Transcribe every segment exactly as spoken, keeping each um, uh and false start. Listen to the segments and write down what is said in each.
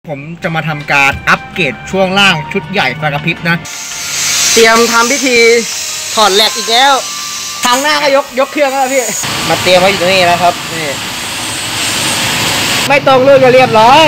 ผมจะมาทำการอัปเกรดช่วงล่างชุดใหญ่ไฟกระพริบนะเตรียมทำพิธีถอดแหลกอีกแล้วทางหน้าก็ยกยกเครื่องแล้วพี่มาเตรียมไว้อยู่ตรงนี้นะครับนี่ไม่ตรงลื่นก็เรียบร้อย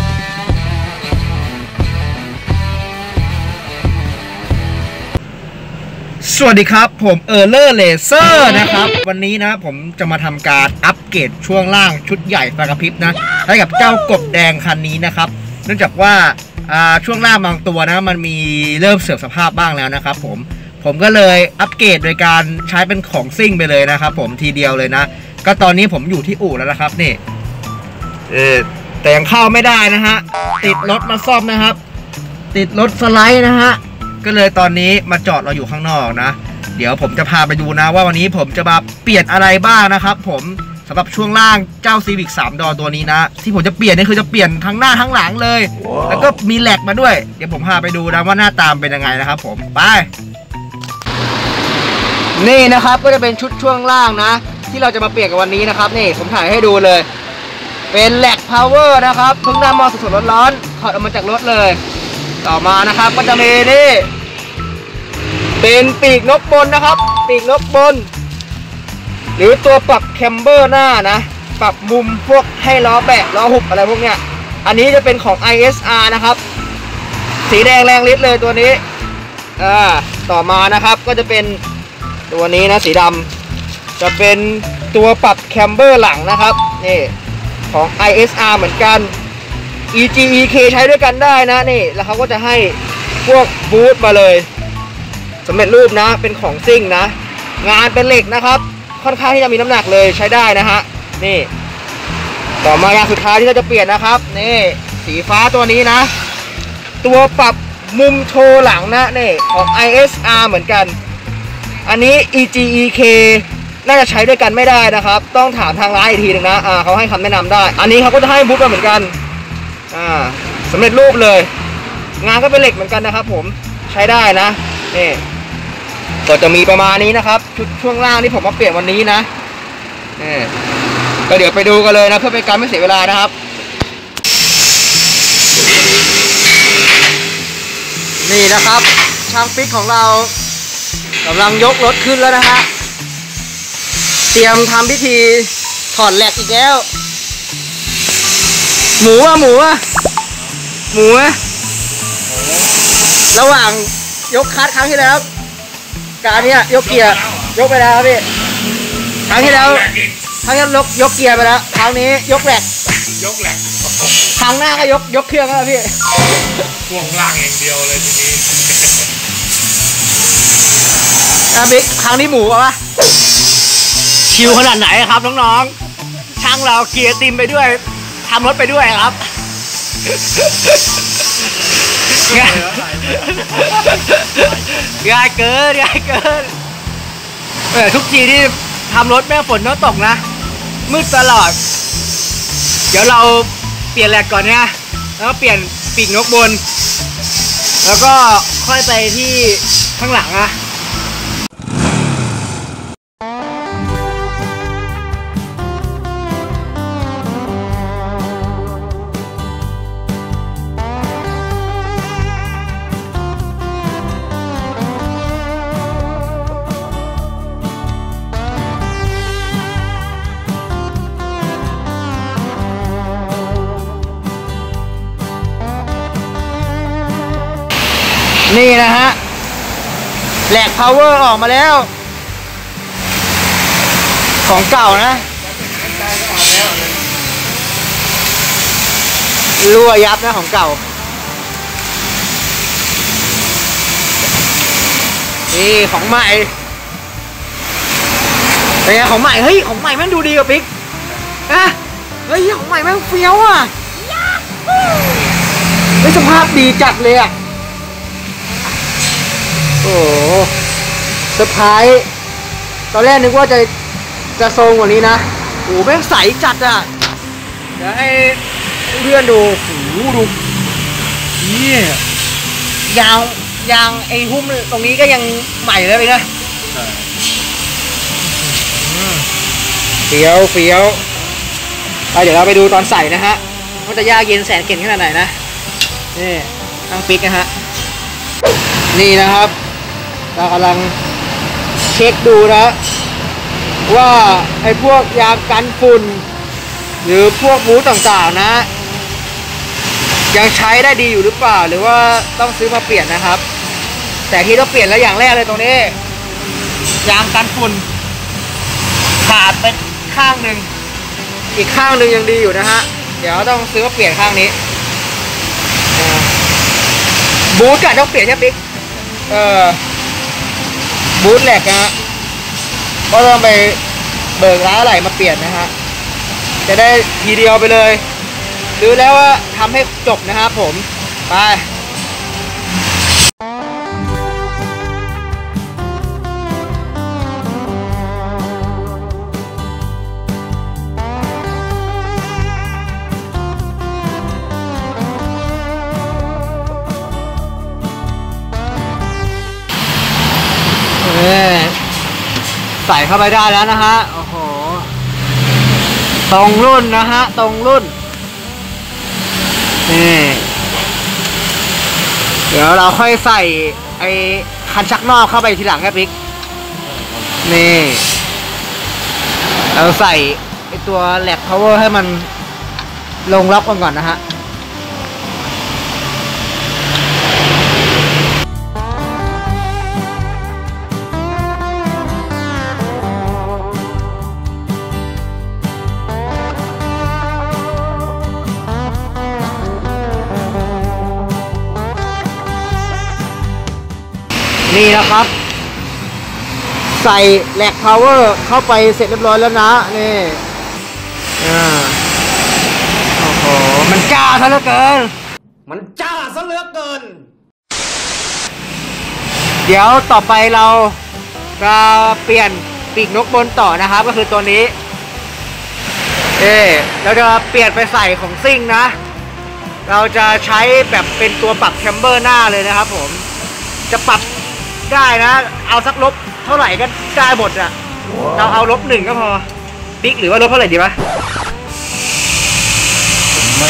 สวัสดีครับผมเออร์เลอร์เลเซอร์นะครับวันนี้นะผมจะมาทำการอัปเกรดช่วงล่างชุดใหญ่ไฟกระพริบนะให้กับเจ้ากบแดงคันนี้นะครับเนื่องจากว่าช่วงล่างบางตัวนะมันมีเริ่มเสื่อมสภาพบ้างแล้วนะครับผมผมก็เลยอัปเกรดโดยการใช้เป็นของซิ่งไปเลยนะครับผมทีเดียวเลยนะก็ตอนนี้ผมอยู่ที่อู่แล้วนะครับนี่เออแต่ยังเข้าไม่ได้นะฮะติดรถมาซ่อมนะครับติดรถสไลด์นะฮะก็เลยตอนนี้มาจอดเราอยู่ข้างนอกนะเดี๋ยวผมจะพาไปดูนะว่าวันนี้ผมจะมาเปลี่ยนอะไรบ้างนะครับผมสำหรับช่วงล่างเจ้า Civic สามดอตัวนี้นะที่ผมจะเปลี่ยนนี่คือจะเปลี่ยนทั้งหน้าทั้งหลังเลย wow. แล้วก็มีแหลกมาด้วยเดี๋ยวผมพาไปดูนะว่าหน้าตามเป็นยังไงนะครับผมไปนี่นะครับก็จะเป็นชุดช่วงล่างนะที่เราจะมาเปลี่ยนกันวันนี้นะครับนี่ผมถ่ายให้ดูเลยเป็นแหลก power นะครับเพิ่งนำมาสดๆร้อนๆถอดออกมาจากรถเลยต่อมานะครับก็จะมีนี่เป็นปีกนกบนนะครับปีกนกบนหรือตัวปรับแคมเบอร์หน้านะปรับมุมพวกให้ล้อแบะล้อหุบอะไรพวกเนี้ยอันนี้จะเป็นของ ไอ เอส อาร์ นะครับสีแดงแรงฤทธิ์เลยตัวนี้อ่าต่อมานะครับก็จะเป็นตัวนี้นะสีดำจะเป็นตัวปรับแคมเบอร์หลังนะครับนี่ของ ไอ เอส อาร์ เหมือนกัน อี จี อี เค ใช้ด้วยกันได้นะนี่แล้วเขาก็จะให้พวกบูทมาเลยสำเร็จรูปนะเป็นของซิ่งนะงานเป็นเหล็กนะครับค่อนข้างที่จะมีน้ำหนักเลยใช้ได้นะฮะนี่ต่อมาอย่างสุดท้ายที่เราจะเปลี่ยนนะครับนี่สีฟ้าตัวนี้นะตัวปรับมุมโชว์หลังนะนี่ของ ไอ เอส อาร์ เหมือนกันอันนี้ อี จี อี เค น่าจะใช้ด้วยกันไม่ได้นะครับต้องถามทางร้านอีกทีหนึ่งนะอ่าเขาให้คำแนะนำได้อันนี้เขาก็จะให้บูทมาเหมือนกันอ่าสำเร็จรูปเลยงานก็เป็นเหล็กเหมือนกันนะครับผมใช้ได้นะนี่ก็จะมีประมาณนี้นะครับชุดช่วงล่างที่ผมมาเปลี่ยนวันนี้นะนี่ก็เดี๋ยวไปดูกันเลยนะเพื่อเป็นการไม่เสียเวลานะครับนี่นะครับช่างปิ๊กของเรากำลังยกรถขึ้นแล้วนะฮะเตรียมทำพิธีถอดแหลกอีกแล้วหมูอะหมูอะหมูอะระหว่างยกคัสครั้งที่แล้วการนี้ยกเกียร์ยกไปแล้วครับพี่ครั้งที่แล้วครั้งที่แล้วยกเกียร์ไปแล้วครั้งนี้ยกแหลกยกแหลกครั้งหน้าก็ยกยกเครื่องแล้วพี่ช่วงล่างอย่างเดียวเลยทีนี้นะบิ๊กครั้งนี้หมูป่ะชิวขนาดไหนครับน้องๆช่างเราเกียร์ติมไปด้วยทำรถไปด้วยครับง่ายง่ายเกินง่ายเกินเออทุกทีที่ทำรถแม่ฝนต้องตกนะมืดตลอดเดี๋ยวเราเปลี่ยนแหลกก่อนนะแล้วก็เปลี่ยนปีกนกบนแล้วก็ค่อยไปที่ข้างหลังนะนี่นะฮะแหลก power ออกมาแล้วของเก่านะรั่วยับนะของเก่านี่ของใหม่เป็นไงของใหม่เฮ้ยของใหม่แม่งดูดีกว่าปิ๊กนะเฮ้ยของใหม่แม่งเฟี้ยวอ่ะเฮ้ยสภาพดีจัดเลยอ่ะโอ้เซอร์ไพรส์ตอนแรกนึกว่าจะจะทรงกว่านี้นะโอ้แม่งใสจัดอ่ะเดี๋ยวให้เพื่อนดูโอ้ดูนี่ยางยางไอ้หุ้มตรงนี้ก็ยังใหม่เลยนะเฟี้ยวเฟี้ยวเดี๋ยวเราไปดูตอนใส่นะฮะว่าจะยากเย็นแสนเข็ญขนาดไหนนะนี่ตั้งปิกนะฮะนี่นะครับเรากำลังเช็คดูนะว่าไอ้พวกยางกันฝุ่นหรือพวกบูทต่างๆนะยังใช้ได้ดีอยู่หรือเปล่าหรือว่าต้องซื้อมาเปลี่ยนนะครับแต่ที่ต้องเปลี่ยนแล้วอย่างแรกเลยตรงนี้ยางกันฝุ่นขาดไปข้างหนึ่งอีกข้างหนึ่งยังดีอยู่นะฮะเดี๋ยวต้องซื้อมาเปลี่ยนข้างนี้บูทก็ต้องเปลี่ยนใช่ไหมปิ๊กเออบูทแหลกนะฮะก็ต้องไปเบิกร้านอะไรมาเปลี่ยนนะฮะจะได้ทีเดียวไปเลยหรือแล้วว่าทำให้จบนะครับผมไปใส่เข้าไปได้แล้วนะฮะโอ้โหตรงรุ่นนะฮะตรงรุ่นนี่เดี๋ยวเราค่อยใส่ไอ้คันชักนอกเข้าไปทีหลังแค่ปิ๊กนี่เราใส่ไอ้ตัวแหลก power ให้มันลงล็อกก่อนก่อนนะฮะนี่นะครับใส่แหลก power เข้าไปเสร็จเรียบร้อยแล้วนะนี่อ่าโอ้โหมันจ้าซะเหลือเกินมันจ้าซะเหลือเกินเดี๋ยวต่อไปเราจะเปลี่ยนปีกนกบนต่อนะครับก็คือตัวนี้เอ๊เราจะเปลี่ยนไปใส่ของซิ่งนะเราจะใช้แบบเป็นตัวปรับแคมเบอร์หน้าเลยนะครับผมจะปรับได้นะเอาสักลบเท่าไหร่ก็ได้หมดอะเราเอาลบหนึ่งก็พอปิ๊กหรือว่าลบเท่าไหร่ดีวะไม่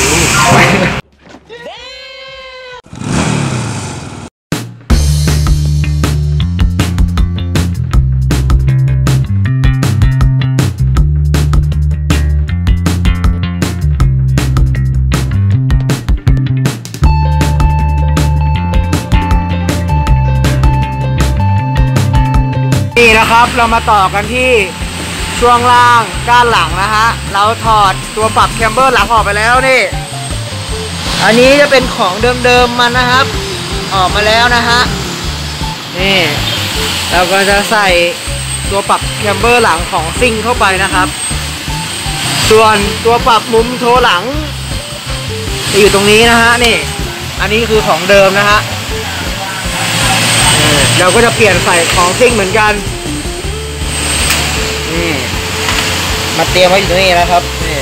รู้นี่นะครับเรามาต่อกันที่ช่วงล่างด้านหลังนะฮะเราถอดตัวปรับแคมเบอร์หลังออกไปแล้วนี่อันนี้จะเป็นของเดิมๆมันนะครับออกมาแล้วนะฮะนี่เราก็จะใส่ตัวปรับแคมเบอร์หลังของซิ่งเข้าไปนะครับส่วนตัวปรับมุมโชว์หลังจะอยู่ตรงนี้นะฮะนี่อันนี้คือของเดิมนะฮะเราก็จะเปลี่ยนใส่ของซิ่งเหมือนกันนี่มาเตรียมไว้อยู่ตรงนี้นะครับนี่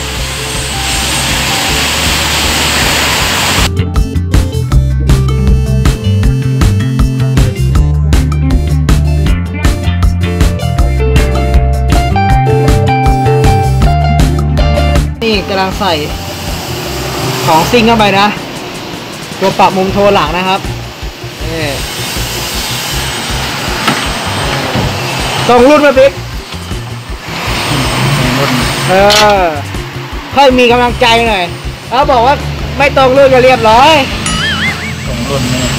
นี่กำลังใส่ของซิ่งเข้าไปนะตัวปรับมุมโทรหลังนะครับนี่ตรงรุ่นมาบิ๊กเออค่อยมีกำลังใจหน่อยแล้วบอกว่าไม่ตรงรุ่นก็เรียบร้อยตรงรุ่นนี่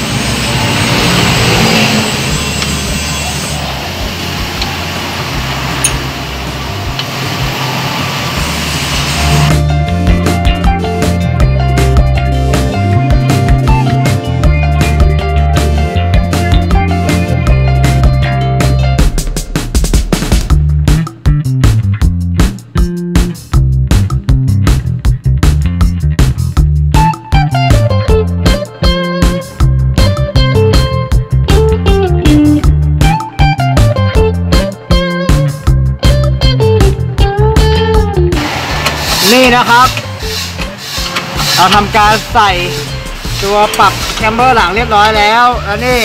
นี่นะครับเราทำการใส่ตัวปรับแคมเบอร์หลังเรียบร้อยแล้วแล้วนี่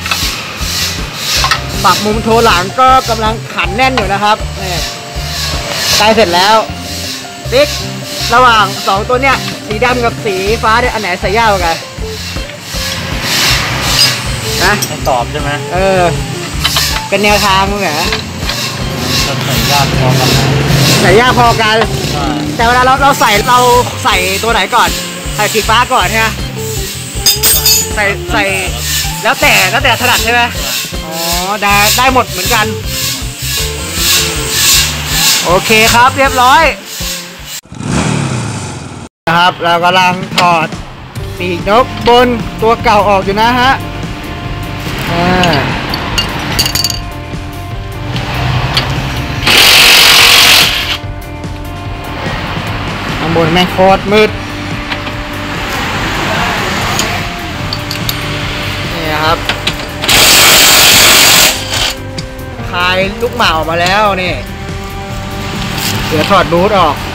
ปรับมุมโทรหลังก็กำลังขันแน่นอยู่นะครับนี่ใกล้เสร็จแล้วบิ๊กระหว่างสองตัวเนี้ยสีดำกับสีฟ้าเนี่ยอันไหนใส่ยากกว่ากันนะให้ตอบใช่ไหมเออเป็นแนวทางมั้งเหรอจะใส่ยากพอกันไหมใส่ยากพอกันใช่แต่เวลาเราเราใส่เราใส่ตัวไหนก่อนใส่สีฟ้าก่อนใช่ไหมใส่ใส่แล้วแต่แล้วแต่ถนัดใช่ไหมอ๋อได้ได้หมดเหมือนกันโอเคครับเรียบร้อยนะครับเรากำลังถอดปีกนกบนตัวเก่าออกอยู่นะฮะอ่าข้างบนแม่งโคตรมืดนี่นะครับคลายลูกหมาออกมาแล้วนี่เดี๋ยวถอดบูทออก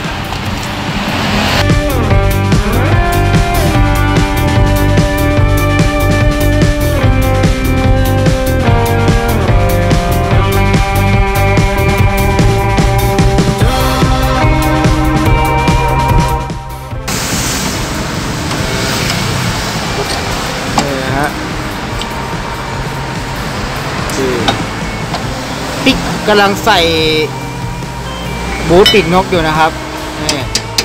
ปิ๊กกำลังใส่บูทปีกนกอยู่นะครับนี่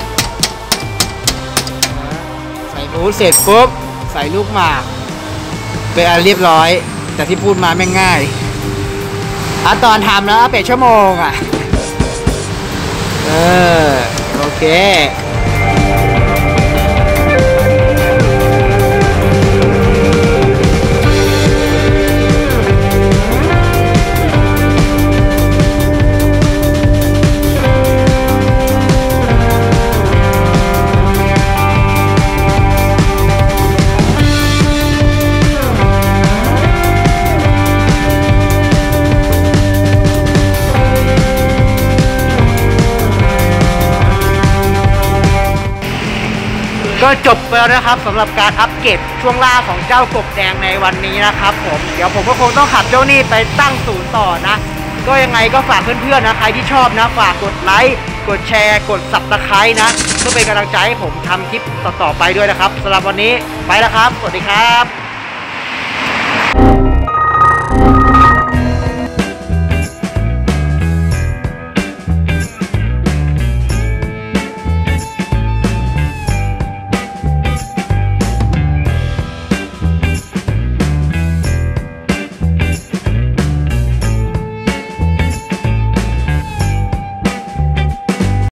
ใส่บูทเสร็จปุ๊บใส่ลูกหมากเป็นอันเรียบร้อยแต่ที่พูดมาไม่ง่ายอ่ะตอนทำแล้วเป็นชั่วโมงอ่ะเออโอเคก็จบไปแล้วนะครับสำหรับการอัปเกรดช่วงล่างของเจ้ากบแดงในวันนี้นะครับผมเดี๋ยวผมก็คงต้องขับเจ้านี่ไปตั้งศูนย์ต่อนะก็ยังไงก็ฝากเพื่อนๆนะใครที่ชอบนะฝากกดไลค์กดแชร์กดซับสไครต์นะเพื่อเป็นกำลังใจให้ผมทำคลิปต่อๆไปด้วยนะครับสำหรับวันนี้ไปแล้วครับสวัสดีครับ